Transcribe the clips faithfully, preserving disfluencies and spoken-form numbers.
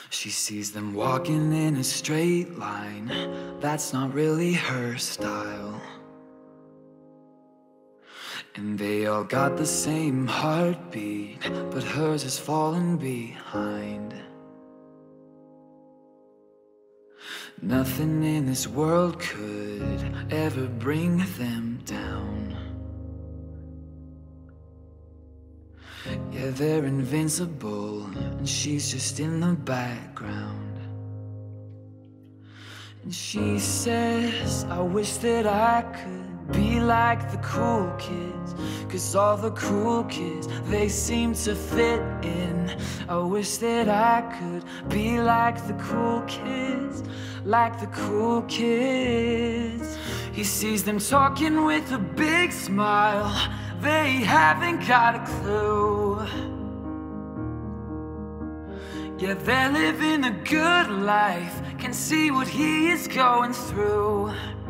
She sees them walking in a straight line. That's not really her style. And they all got the same heartbeat, but hers has fallen behind. Nothing in this world could ever bring them down. Yeah, they're invincible, and she's just in the background. And she says, I wish that I could be like the cool kids, 'cause all the cool kids, they seem to fit in. I wish that I could be like the cool kids, like the cool kids. He sees them talking with a big smile. They haven't got a clue. Yeah, they're living a good life, can see what he is going through.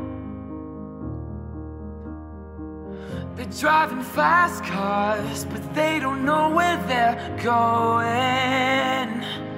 They're driving fast cars, but they don't know where they're going.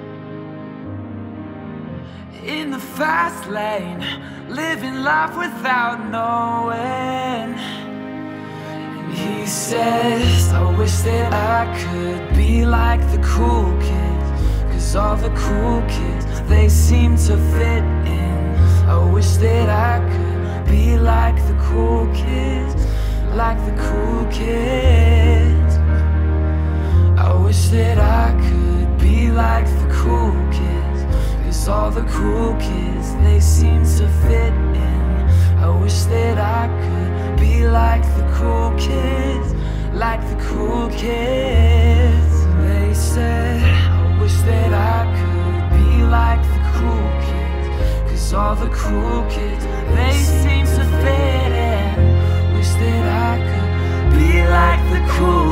In the fast lane, living life without knowing. And he says, I wish that I could be like the cool kids, 'cause all the cool kids, they seem to fit in. I wish that I could be like the cool kids, like the cool kids. I wish that I could be like the cool kids, 'cause all the cool kids, they seem to fit in. I wish that I could be like the cool kids, like the cool kids. They said, I wish that I could be like the cool kids, 'cause all the cool kids, they seem to fit in. Wish that I could be like the cool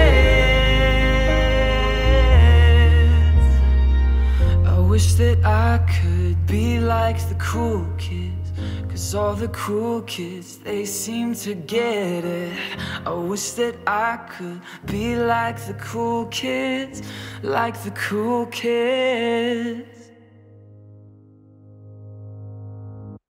kids. I wish that I could be like the cool kids, 'cause all the cool kids, they seem to get it. I wish that I could be like the cool kids, like the cool kids.